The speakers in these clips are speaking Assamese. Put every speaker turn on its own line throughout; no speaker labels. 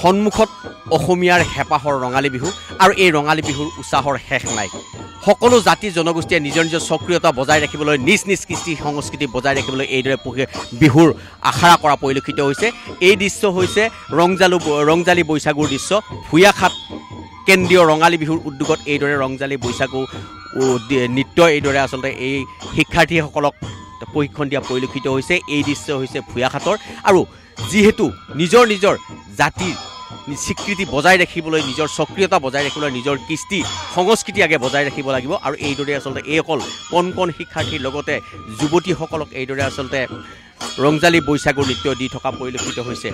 সন্মুখত অসমীয়াৰ হেঁপাহৰ ৰঙালী বিহু আৰু এই ৰঙালী বিহুৰ উৎসাহৰ শেষ নাই সকলো জাতি জনগোষ্ঠীয়ে নিজৰ নিজৰ সক্ৰিয়তা বজাই ৰাখিবলৈ নিজ নিজ কৃষ্টি সংস্কৃতি বজাই ৰাখিবলৈ এইদৰে বিহুৰ আখৰা কৰা পৰিলক্ষিত হৈছে এই দৃশ্য হৈছে ৰংজালী বৈশাগুৰ দৃশ্য ভূঞাখাত কেন্দ্ৰীয় ৰঙালী বিহুৰ উদ্যোগত এইদৰে ৰংজালী বৈশাগু নৃত্য এইদৰে আচলতে এই শিক্ষাৰ্থীসকলক প্ৰশিক্ষণ দিয়া পৰিলক্ষিত হৈছে এই দৃশ্য হৈছে ভূঞাখাতৰ আৰু যিহেতু নিজৰ নিজৰ জাতিৰ স্বীকৃতি বজাই ৰাখিবলৈ নিজৰ সক্ৰিয়তা বজাই ৰাখিবলৈ নিজৰ কৃষ্টি সংস্কৃতি আগে বজাই ৰাখিব লাগিব আৰু এইদৰে আচলতে এইসকল কণ শিক্ষাৰ্থীৰ লগতে যুৱতীসকলক এইদৰে আচলতে ৰংজালী বৈশাগুৰ নৃত্য দি থকা পৰিলক্ষিত হৈছে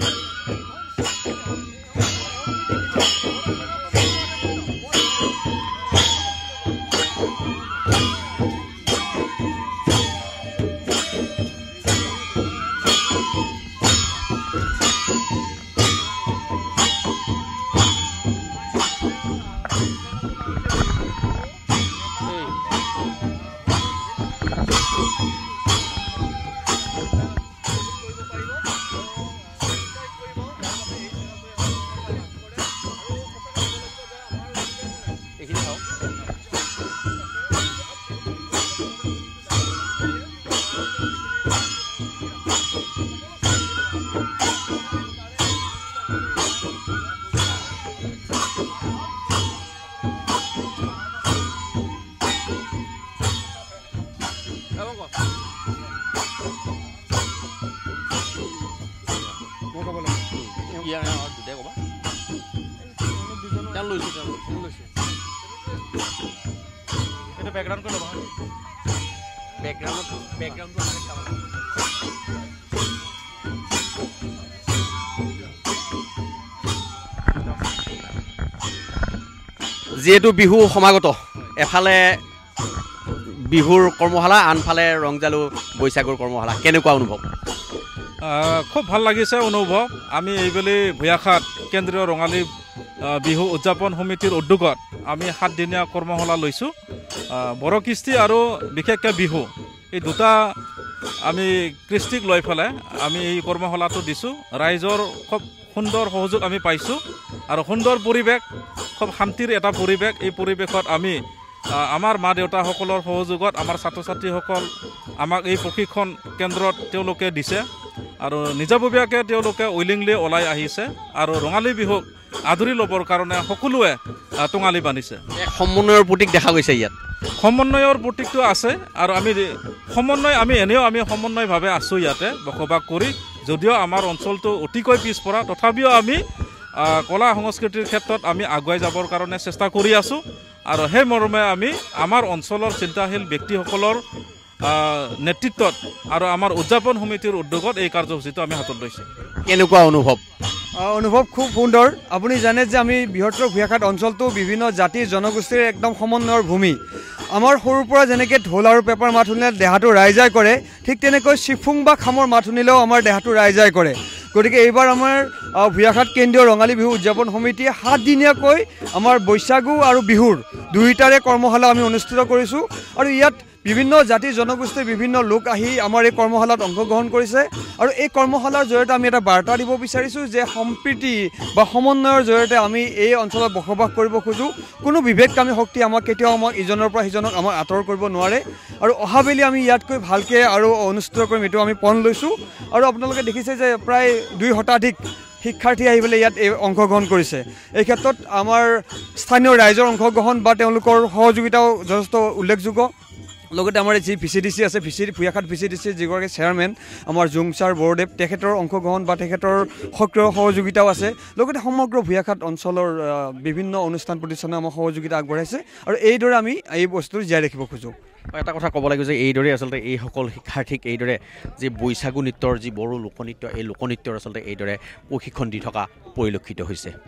যেহেতু বিহু সমাগত এফালে বিহুৰ কৰ্মশালা আনফালে ৰংজালী বৈশাগুৰ কৰ্মশালা কেনেকুৱা অনুভৱ
খুব ভাল লাগিছে অনুভৱ আমি এইবেলি ভূঞাখাত কেন্দ্ৰীয় ৰঙালী বিহু উদযাপন সমিতিৰ উদ্যোগত আমি 7 দিনীয়া কৰ্মশালা লৈছোঁ বড়ো কৃষ্টি আৰু বিশেষকৈ বিহু এই দুটা আমি কৃষ্টিক লৈ পেলাই আমি এই কৰ্মশালাটো দিছোঁ ৰাইজৰ খুব সুন্দৰ সহযোগ আমি পাইছোঁ আৰু সুন্দৰ পৰিৱেশ খুব শান্তিৰ এটা পৰিৱেশ এই পৰিৱেশত আমি আমাৰ মা দেউতাসকলৰ সহযোগত আমাৰ ছাত্ৰ ছাত্ৰীসকল আমাক এই প্ৰশিক্ষণ কেন্দ্ৰত তেওঁলোকে দিছে আৰু নিজাববীয়াকৈ তেওঁলোকে উইলিংলি ওলাই আহিছে আৰু ৰঙালী বিহুক আদৰি ল'বৰ কাৰণে সকলোৱে টঙালি বান্ধিছে
সমন্বয়ৰ প্ৰতীক দেখা গৈছে ইয়াত
সমন্বয়ৰ প্ৰতীকটো আছে আৰু আমি এনেও সমন্বয়ভাৱে আছোঁ ইয়াতে বসবাস কৰি যদিও আমাৰ অঞ্চলটো অতিকৈ পিছপৰা তথাপিও আমি কলা সংস্কৃতিৰ ক্ষেত্ৰত আমি আগুৱাই যাবৰ কাৰণে চেষ্টা কৰি আছোঁ আৰু সেই মৰ্মে আমি আমাৰ অঞ্চলৰ চিন্তাশীল ব্যক্তিসকলৰ নেতৃত্বত আৰু আমাৰ উদযাপন সমিতিৰ উদ্যোগত এই কাৰ্যসূচীটো আমি হাতত লৈছোঁ
কেনেকুৱা অনুভৱ
খুব সুন্দৰ আপুনি জানে যে আমি বৃহত্তৰ ভূঞাখাত অঞ্চলটো বিভিন্ন জাতি জনগোষ্ঠীৰ একদম সমন্বয়ৰ ভূমি আমাৰ সৰুৰ পৰা যেনেকৈ ঢোল আৰু পেপাৰ মাত শুনিলে দেহাটো ৰাইজাই কৰে ঠিক তেনেকৈ চিফুং বা খামৰ মাত শুনিলেও আমাৰ দেহাটো ৰাইজাই কৰে গতিকে এইবাৰ আমাৰ ভূঞাখাত কেন্দ্ৰীয় ৰঙালী বিহু উদযাপন সমিতিয়ে 7 দিনীয়াকৈ আমাৰ বৈশাগু আৰু বিহুৰ দুয়োটাৰে কৰ্মশালা আমি অনুষ্ঠিত কৰিছোঁ আৰু ইয়াত বিভিন্ন জাতি জনগোষ্ঠীৰ বিভিন্ন লোক আহি আমাৰ এই কৰ্মশালাত অংশগ্ৰহণ কৰিছে আৰু এই কৰ্মশালাৰ জৰিয়তে আমি এটা বাৰ্তা দিব বিচাৰিছোঁ যে সম্প্ৰীতি বা সমন্বয়ৰ জৰিয়তে আমি এই অঞ্চলত বসবাস কৰিব খোজোঁ কোনো বিভেদকামী শক্তি আমাক কেতিয়াও ইজনৰ পৰা সিজনক আমাক আঁতৰ কৰিব নোৱাৰে আৰু অহাবেলি আমি ইয়াতকৈ ভালকৈ আৰু অনুষ্ঠিত কৰিম এইটো আমি পণ লৈছোঁ আৰু আপোনালোকে দেখিছে যে প্ৰায় 2 শতাধিক শিক্ষাৰ্থী আহি পেলাই ইয়াত অংশগ্ৰহণ কৰিছে এই ক্ষেত্ৰত আমাৰ স্থানীয় ৰাইজৰ অংশগ্ৰহণ বা তেওঁলোকৰ সহযোগিতাও যথেষ্ট উল্লেখযোগ্য লগতে আমাৰ যি VCDC আছে ভূঞাখাত VCDC যিগৰাকী চেয়াৰমেন আমাৰ জুংচাৰ বৰদেৱ তেখেতৰ অংশগ্ৰহণ বা তেখেতৰ সক্ৰিয় সহযোগিতাও আছে লগতে সমগ্ৰ ভূঞাখাত অঞ্চলৰ বিভিন্ন অনুষ্ঠান প্ৰতিষ্ঠানে আমাৰ সহযোগিতা আগবঢ়াইছে আৰু এইদৰে আমি এই বস্তুটো জীয়াই ৰাখিব খোজোঁ
এটা কথা ক'ব লাগিব যে এইদৰে আচলতে এইসকল শিক্ষাৰ্থীক এইদৰে যি বৈশাগু নৃত্যৰ যি বড়ো লোকনৃত্য এই লোকনৃত্যৰ আচলতে এইদৰে প্ৰশিক্ষণ দি থকা পৰিলক্ষিত হৈছে